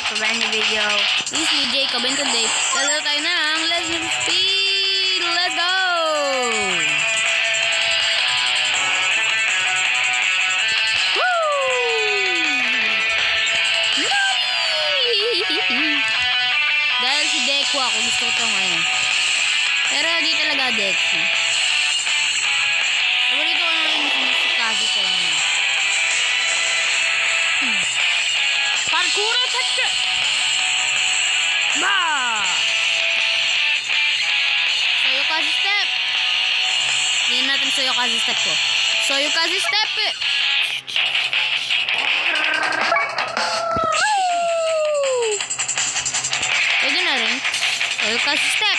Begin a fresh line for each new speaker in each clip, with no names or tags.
to brand new video. This is me, Jacob, and today, lalo tayo ng Let's Speed! Let's go! Woo! Dahil si Deku ako, gusto ko ito ngayon. Pero di talaga Deku. Paborito ko na yung kasi ko ngayon. Parkour attack! Ba! Soyokaze step! Hindi natin Soyokaze step ko. Soyokaze step! Pwede na rin. Soyokaze step!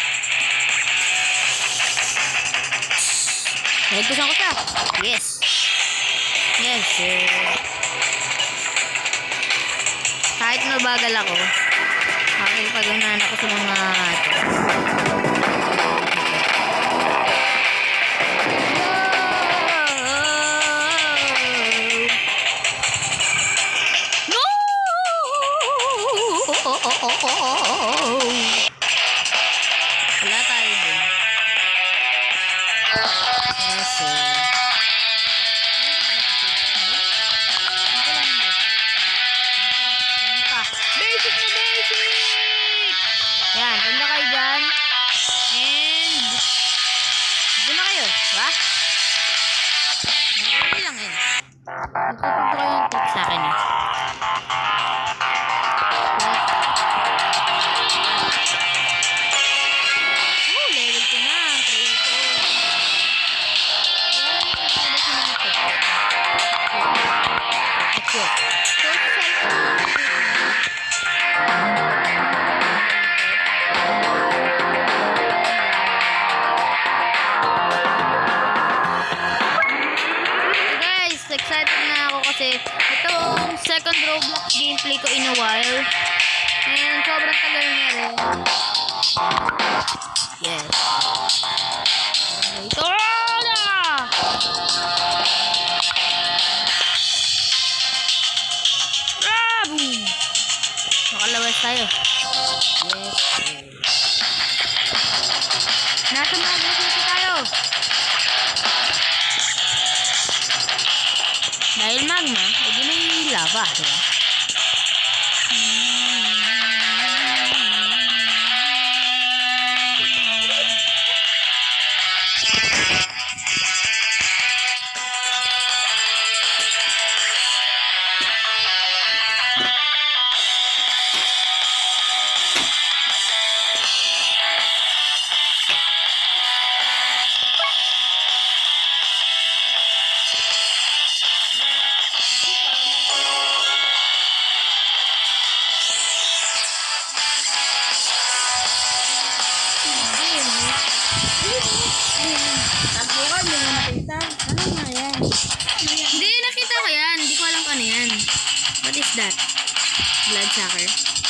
Nagpusan ko siya. Yes! Yes, sir. Kahit mabagal ako, makikipag-unahan ako sa mga no! Wala tayo din. Yes, sir. Yan, punta kayo dyan. And doon na kayo, diba? Hindi lang yun. Magpupunta kayo yung tip sa akin eh. Oh, level 2 na. Trail ko. That's it. Excited na ako kasi itong second Roblox gameplay ko in a while and sobrang tagal na rin. Yes. Ito na! Boom! Makalawas tayo. Yes. Nasa mga glasses tayo. Dahil magma, hindi may lava, diba? Hindi, nakita ko yan. Hindi ko alam kung ano yan. What is that? Bloodsucker.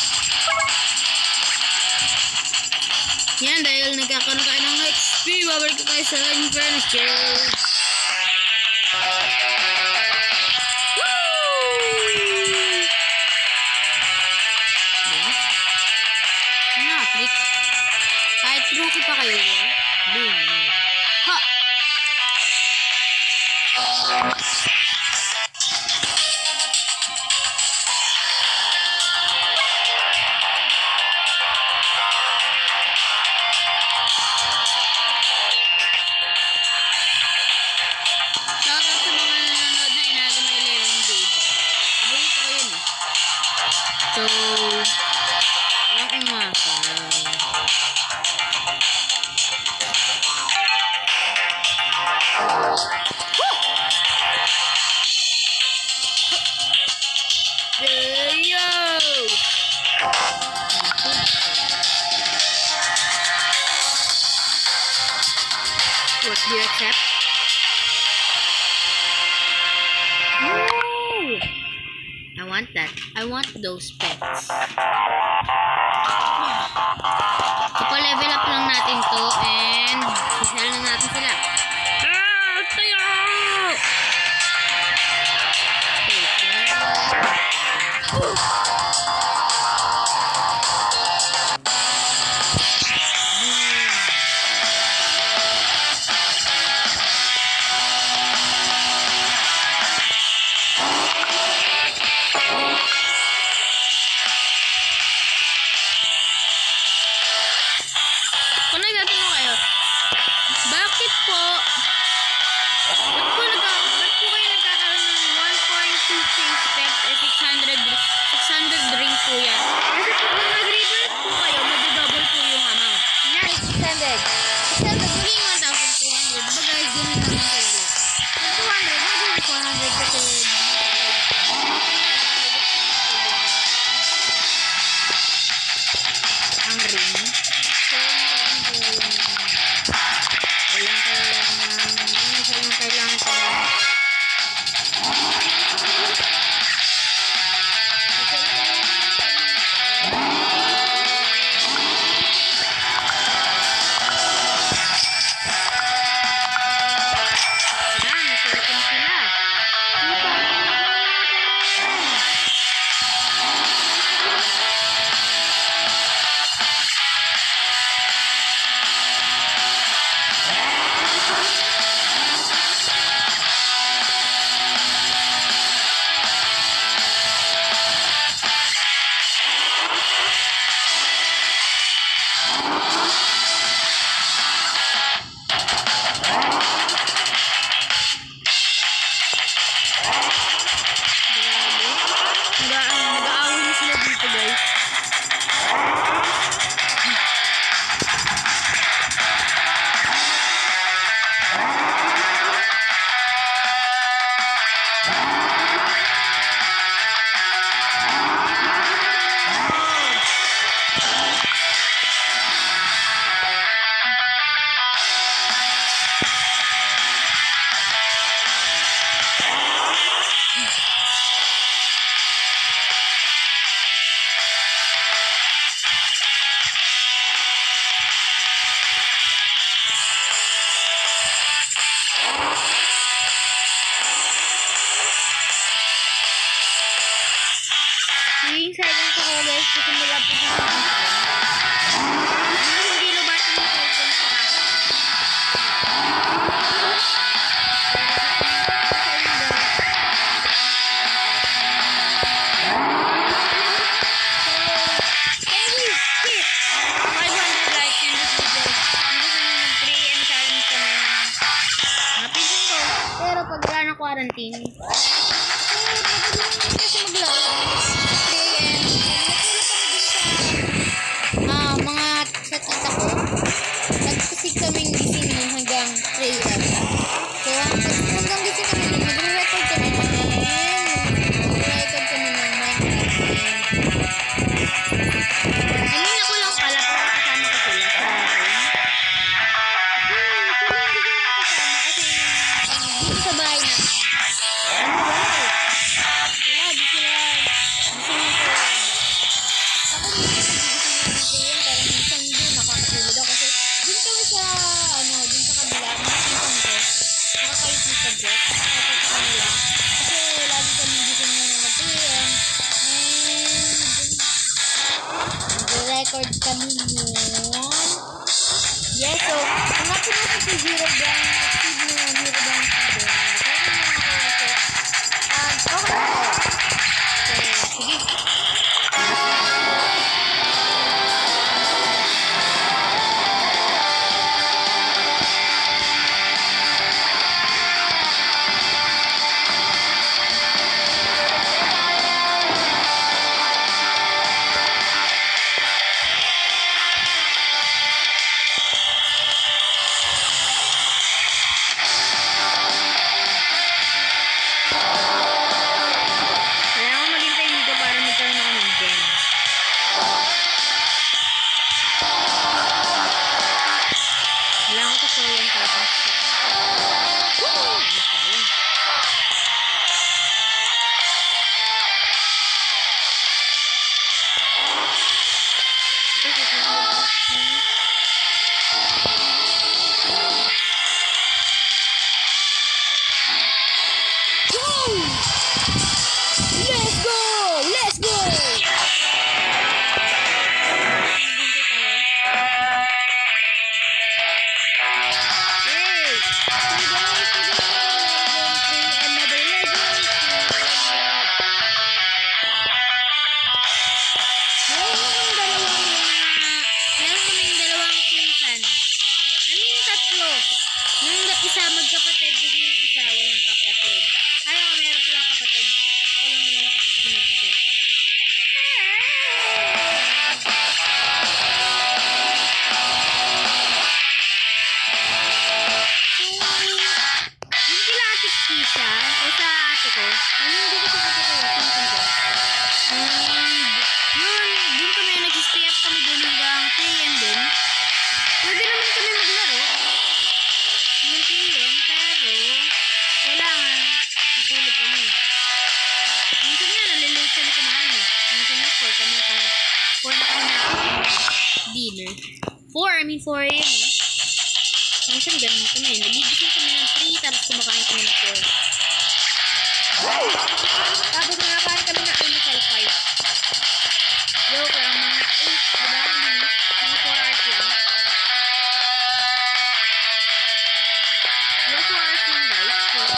Yan, dahil nagkakaroon tayo ng XP, babalik ko tayo sa Inferno Chase. Ano, trick? Kahit rookie pa kayo, boom. Ha! Shoutout sa mga nanonood na inaga may 11 days. Paborito ko yun eh. So, walang umaka. What do you accept? Ooh, I want that. I want those pets. Ipo-level up lang natin to and isal na natin sila. Tayo! Okay, chase steps ay 600 ring po yan. Kasi pag nag-reverse po kayo, mag-double po yung amount. Nice, 600. 600, maging 1,200. Diba guys, ganun naman kayo. 200, maging 400 kasi ang ring. So, walang kailangan ko. Yung seconds ako guys, kasi mula po sa hindi lubatin yung seconds sa pero pag wala na quarantine, kasi maglaro. Mga sa tita ko, nagkasig kaming gising nun hanggang 3 AM. So, hanggang gising kami nun, nag-record kami ng kanina ko lang pala, pero kasama ko sila sa dito sa bahay na. Wala, di sila gising ko. Ako din parang minsan din nakakatulog ako kasi dun kami sa dun sa kabila mga pinsan ko nakakayot ng subject tapos sa kanila kasi lagi kami gising na ng mag-PM and nag-record kami yun. Yes, so hanapin natin si Zero Bang Steve mo yung Zero Bang Steve okay sige. 4 na kami na dinner. 4 yun eh. Minsan ganun kami. Nagigising kami ng 3 tapos kumakain kami ng 4. Tapos kumakain kami ng almusal 5. Joke lang, mga 8, diba? Mga 4 hours lang. Mga 4 hours lang guys.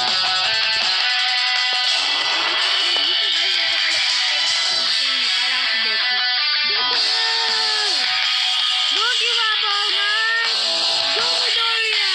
Don't give up, all man! Go, Midoriya!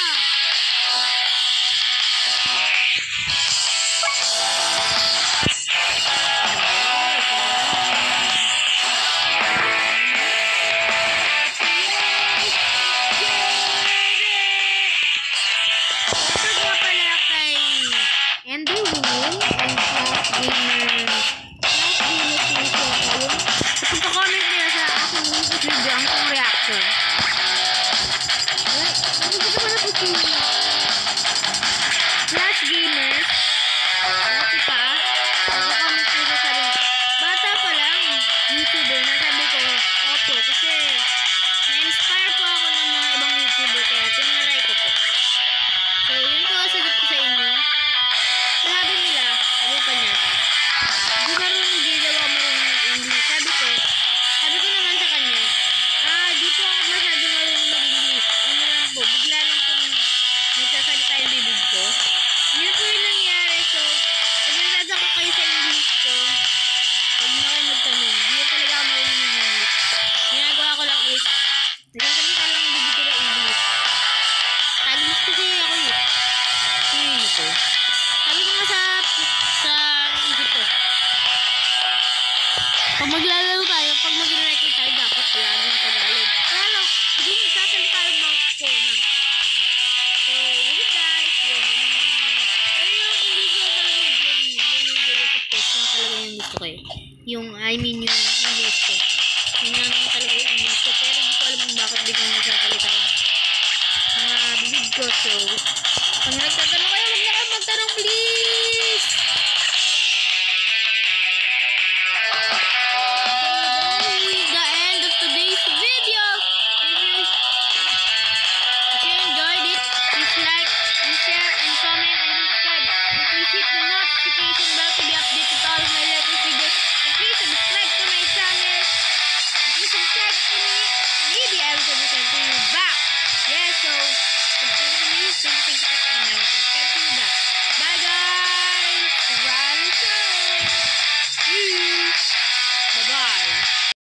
Na-inspire po ako ng mga ibang YouTuber kaya tinaray ko po. So, yun po sagot ko sa inyo. Sabi nila, sabi pa niya, di daw ako marunong ng English. Sabi ko naman sa kanya, di po ako masyado marunong mag-English. Ano lang po, bigla lang po nagsasalita yung bibig ko. Yun po yung nangyari. So, pag nasasaka kayo sa English ko, huwag na kayo magtanong. Di talaga ako marunong ng English. Ginagawa ko lang is, nagsasalita lang yung bibig ko ng English. Taglish kasi ako eh. Yun ito. Sabi ko nga sa isip ko. Pag maglalaro tayo, pag magre-record tayo, dapat lagi yung Tagalog. Kaya lang, hindi nagsasalita yung mouth ko na. So, yun guys. Pero yung English ko talaga yung talaga yung gusto ko eh. Yung English ko. Yun nga naman talaga yung English ko. Pero hindi ko alam kung bakit di ko nagsasalita yung mga bibig ko. So, pag nagtatanong kayo, huwag na kayo magtanong please.